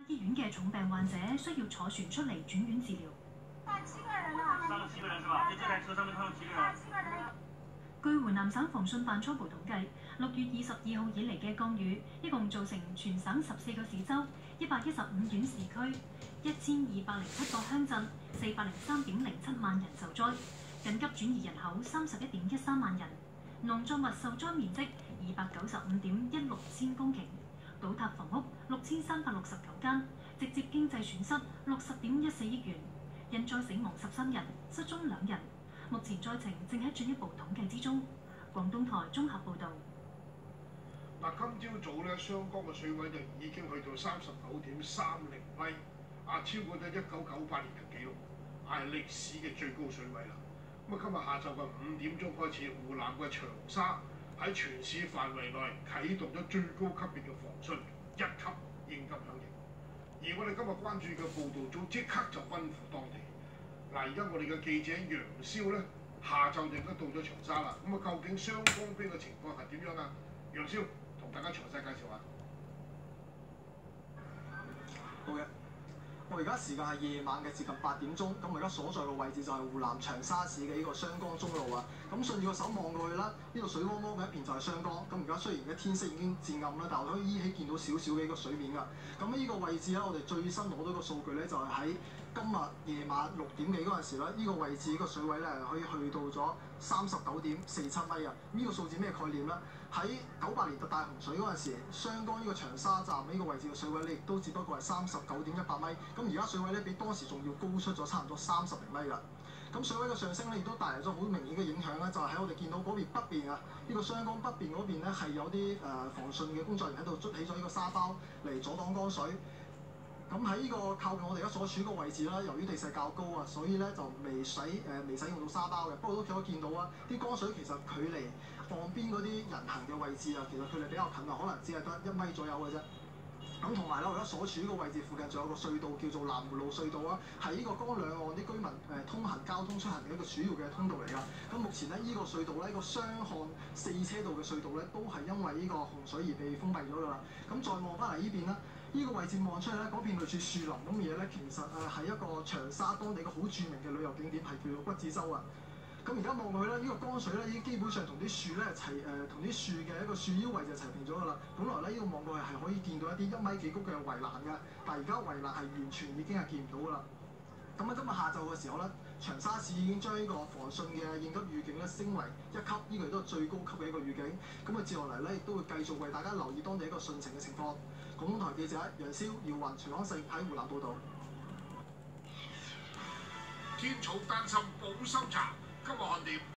醫院嘅重病患者需要坐船出嚟轉院治療。 7個人啊！ 上了7個人是吧？就這台車上面上了7個人。 7個人。 據湖南省防汛辦初步統計，6月22號以嚟嘅降雨，一共造成全省14個市州、115縣市區、1207個鄉鎮、403.07萬人受災，緊急轉移人口31.13萬人，農作物受災面積295.16千公頃，倒塌房屋6369間，直接經濟損失60.14億元，人災死亡13人，失蹤2人。目前災情正喺進一步統計之中。廣東台綜合報導。 嗱，今朝早咧，雙江嘅水位就已經去到39.30米，超過咗1998年嘅紀錄，係歷史嘅最高水位啦。咁今日下晝嘅5點鐘開始，湖南嘅長沙喺全市範圍內啟動咗最高級別嘅防汛1級應急響應。而我哋今日關注嘅報導組即刻就奔赴當地。嗱，而家我哋嘅記者楊超咧，下晝就應該到咗長沙啦。咁究竟雙江邊嘅情況係點樣啊？楊超同大家詳細介紹下。 好嘅，我而家時間係夜晚嘅接近8點鐘，咁我而家所在嘅位置就係湖南長沙市嘅呢個雙江中路啊。咁順住個手望過去啦，呢度水汪汪嘅一片就係雙江。咁而家雖然嘅天色已經漸暗啦，但係我可以依稀見到少少嘅呢個水面㗎。咁呢個位置咧，我哋最新攞到個數據咧，就係喺今日夜晚6點幾嗰陣時咧，呢個位置呢個水位咧可以去到咗39.47米啊！呢個數字咩概念咧？喺98年大洪水嗰陣時，雙江呢個長沙站呢個位置嘅水位咧，亦都只不過係39.18米。咁而家水位咧比當時仲要高出咗差唔多30厘米啦。咁水位嘅上升咧，亦都帶嚟咗好明顯嘅影響啦。就係喺我哋見到嗰邊北邊啊，呢個雙江北邊嗰邊咧係有啲防汛嘅工作人員喺度築起咗呢個沙包嚟阻擋江水。咁喺呢個靠近我哋而家所處個位置啦，由於地勢較高啊，所以咧就未使用到沙包嘅。不過都可以見到啊，啲江水其實距離岸邊嗰啲人行嘅位置啊，其實距離比較近啊，可能只係得1米左右嘅啫。咁同埋咧，我而家所處呢個位置附近仲有個隧道叫做南湖路隧道啊，係呢個江兩岸啲居民通行交通出行嘅一個主要嘅通道嚟㗎。咁目前咧，呢個隧道咧，個雙向4車道嘅隧道咧，都係因為呢個洪水而被封閉咗㗎啦。咁再望翻嚟呢邊啦。呢個位置望出去咧，嗰片類似樹林咁嘅嘢咧，其實係一個長沙當地一個好著名嘅旅遊景點，係叫做骨子洲啊。咁而家望落去咧，呢個江水咧已經基本上同啲樹咧同啲樹嘅一個樹腰位就齊平咗㗎啦。本來咧呢度望過去係可以見到一啲1米幾高嘅圍欄㗎，但係而家圍欄係完全已經係見唔到㗎啦。咁喺今日下晝嘅時候咧，長沙市已經將呢個防汛嘅應急預警咧升為1級，呢個亦都係最高級嘅一個預警。咁接落嚟咧，亦都會繼續為大家留意當地一個汛情嘅情況。廣東台記者楊超、姚雲、徐康勝喺湖南報導。 天草丹參保心茶，今日看點。